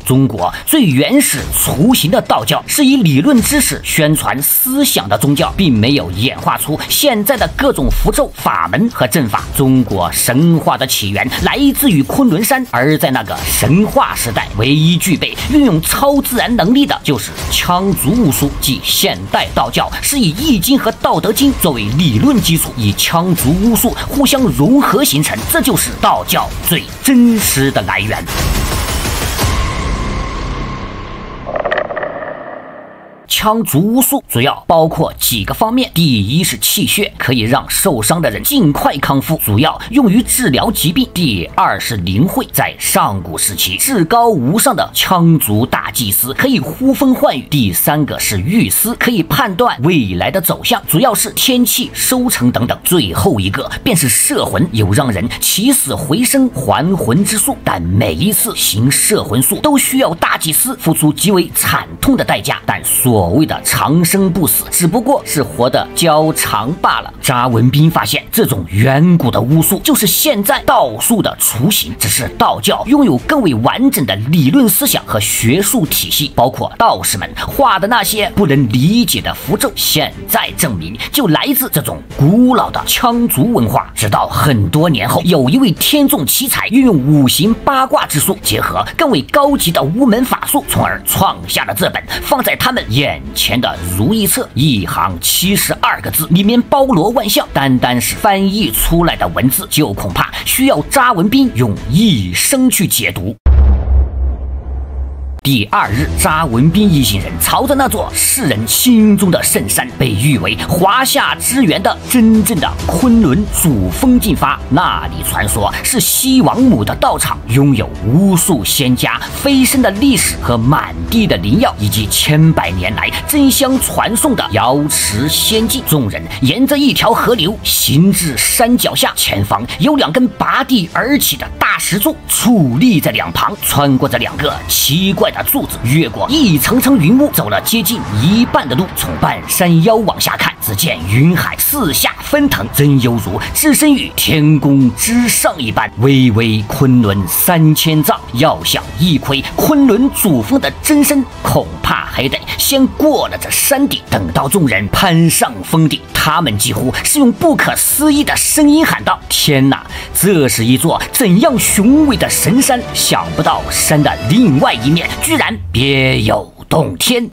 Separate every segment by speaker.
Speaker 1: 中国最原始雏形的道教是以理论知识宣传思想的宗教，并没有演化出现在的各种符咒、法门和阵法。中国神话的起源来自于昆仑山，而在那个神话时代，唯一具备运用超自然能力的就是羌族巫术。即现代道教是以易经和道德经作为理论基础，以羌族巫术互相融合形成，这就是道教最真实的来源。羌族巫术主要包括几个方面，第一是气血，可以让受伤的人尽快康复，主要用于治疗疾病；第二是灵慧，在上古时期，至高无上的羌族大祭司可以呼风唤雨；第三个是预思，可以判断未来的走向，主要是天气、收成等等；最后一个便是摄魂，有让人起死回生还魂之术，但每一次行摄魂术都需要大祭司付出极为惨痛的代价，但所谓的长生不死，只不过是活得较长罢了。查文彬发现，这种远古的巫术就是现在道术的雏形，只是道教拥有更为完整的理论思想和学术体系，包括道士们画的那些不能理解的符咒，现在证明就来自这种古老的羌族文化。直到很多年后，有一位天纵奇才运用五行八卦之术，结合更为高级的巫门法术，从而创下了这本放在他们眼前的如意册，一行72个字，里面包罗万象，单单是翻译出来的文字，就恐怕需要查文彬用一生去解读。第二日，查文彬一行人朝着那座世人心中的圣山，被誉为华夏之源的真正的昆仑主峰进发。那里传说是西王母的道场，拥有无数仙家飞升的历史和满地的灵药，以及千百年来争相传颂的瑶池仙境。众人沿着一条河流行至山脚下，前方有两根拔地而起的大石柱矗立在两旁，穿过这两个奇怪的柱子，越过一层层云雾，走了接近一半的路，从半山腰往下看，只见云海四下奔腾，真犹如置身于天宫之上一般，巍巍昆仑3000丈。要想一窥昆仑主峰的真身，恐怕还得先过了这山顶。等到众人攀上峰顶，他们几乎是用不可思议的声音喊道：“天哪，这是一座怎样雄伟的神山！想不到山的另外一面居然别有洞天。”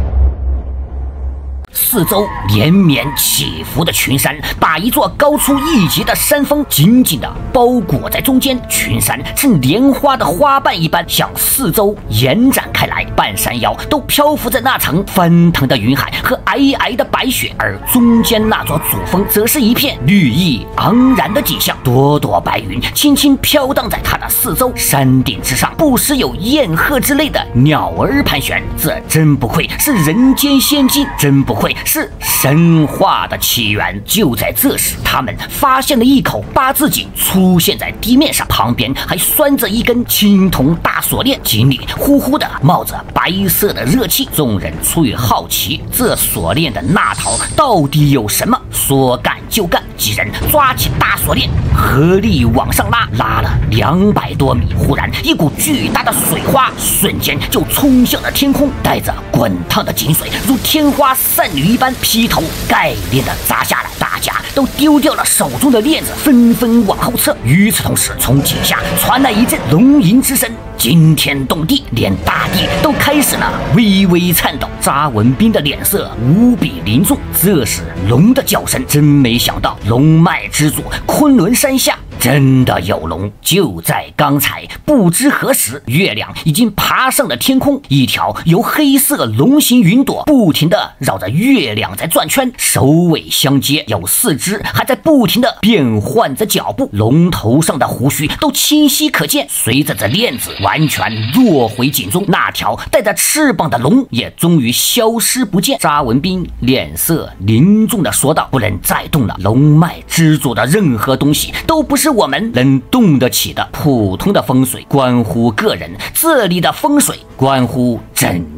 Speaker 1: 四周连绵起伏的群山，把一座高出1截的山峰紧紧地包裹在中间。群山呈莲花的花瓣一般向四周延展开来，半山腰都漂浮着那层翻腾的云海和皑皑的白雪，而中间那座主峰则是一片绿意盎然的景象，朵朵白云轻轻飘荡在它的四周。山顶之上不时有燕鹤之类的鸟儿盘旋，这真不愧是人间仙境，真不愧是神话的起源。就在这时，他们发现了一口八字井出现在地面上，旁边还拴着一根青铜大锁链，井里呼呼的冒着白色的热气。众人出于好奇，这锁链的那头到底有什么？说干就干，几人抓起大锁链，合力往上拉，拉了200多米。忽然，一股巨大的水花瞬间就冲向了天空，带着滚烫的井水如天花散雨一般劈头盖脸的砸下来，大家都丢掉了手中的链子，纷纷往后撤。与此同时，从井下传来一阵龙吟之声，惊天动地，连大地都开始了微微颤抖。查文彬的脸色无比凝重，这是龙的叫声，真没想到龙脉之主昆仑山下真的有龙。就在刚才，不知何时，月亮已经爬上了天空，一条由黑色龙形云朵不停地绕着月亮在转圈，首尾相接，有4只还在不停地变换着脚步，龙头上的胡须都清晰可见。随着这链子完全落回井中，那条带着翅膀的龙也终于消失不见。查文彬脸色凝重地说道：“不能再动了，龙脉之主的任何东西都不是我们能动得起的。普通的风水关乎个人，这里的风水关乎整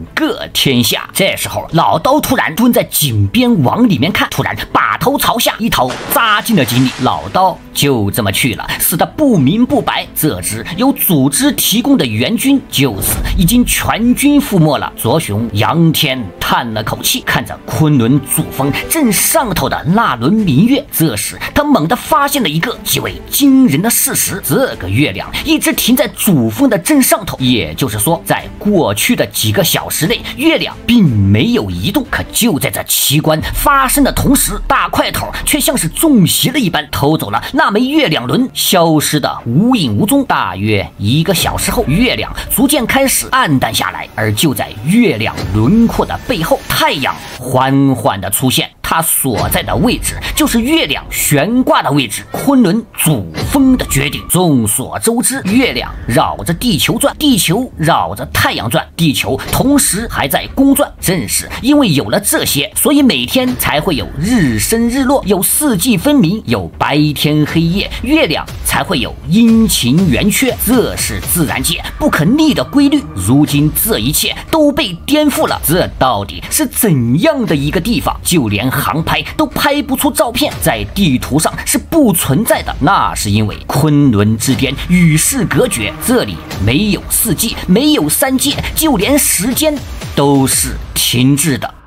Speaker 1: 个天下。这时候，老刀突然蹲在井边往里面看，突然把头朝下，一头扎进了井里。老刀就这么去了，死得不明不白。这支由组织提供的援军就此已经全军覆没了。左雄仰天叹了口气，看着昆仑主峰正上头的那轮明月，这时他猛地发现了一个极为惊人的事实：这个月亮一直停在主峰的正上头，也就是说，在过去的几个小时内，月亮并没有移动。可就在这奇观发生的同时，大块头却像是中邪了一般，偷走了那枚月亮轮，消失的无影无踪。大约1个小时后，月亮逐渐开始暗淡下来，而就在月亮轮廓的背后，太阳缓缓的出现。它所在的位置就是月亮悬挂的位置，昆仑主峰的绝顶。众所周知，月亮绕着地球转，地球绕着太阳转，地球同时还在公转。正是因为有了这些，所以每天才会有日升日落，有四季分明，有白天黑夜，月亮才会有阴晴圆缺。这是自然界不可逆的规律。如今这一切都被颠覆了，这到底是怎样的一个地方？就连航拍都拍不出照片，在地图上是不存在的。那是因为昆仑之巅与世隔绝，这里没有四季，没有三界，就连时间都是停滞的。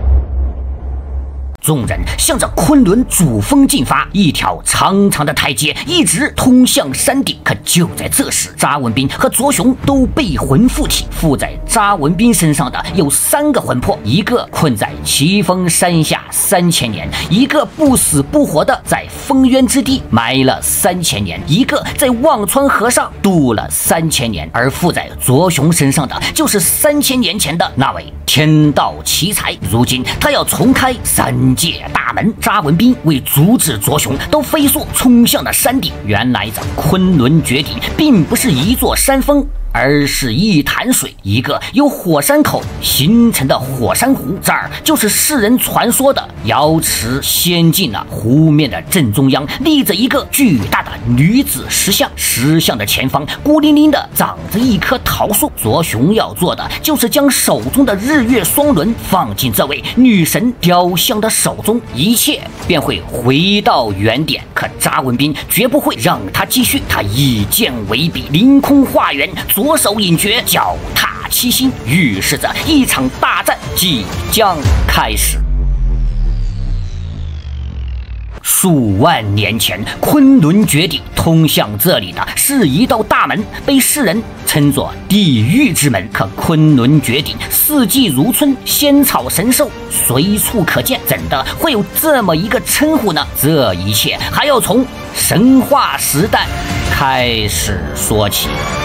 Speaker 1: 众人向着昆仑主峰进发，一条长长的台阶一直通向山顶。可就在这时，查文彬和卓雄都被魂附体。附在查文彬身上的有3个魂魄，一个困在奇峰山下3000年，一个不死不活的在封渊之地埋了3000年，一个在忘川河上渡了3000年。而附在卓雄身上的就是3000年前的那位天道奇才。如今他要重开3界大门，查文彬为阻止卓雄，都飞速冲向了山顶。原来这昆仑绝顶并不是一座山峰，而是一潭水，一个由火山口形成的火山湖。这儿就是世人传说的瑶池仙境了。湖面的正中央立着一个巨大的女子石像，石像的前方孤零零的长着一棵桃树。卓雄要做的就是将手中的日月双轮放进这位女神雕像的手中，一切便会回到原点。可查文彬绝不会让他继续，他以剑为笔，凌空化圆，左手引诀，脚踏七星，预示着一场大战即将开始。数万年前，昆仑绝顶通向这里的是一道大门，被世人称作地狱之门。可昆仑绝顶四季如春，仙草神兽随处可见，怎的会有这么一个称呼呢？这一切还要从神话时代开始说起。